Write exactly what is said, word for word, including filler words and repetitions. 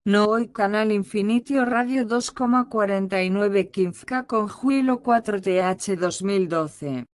No hoy Canal Infinitio Radio dos coma cuarenta y nueve Kinfka con Juilo cuatro T H dos mil doce.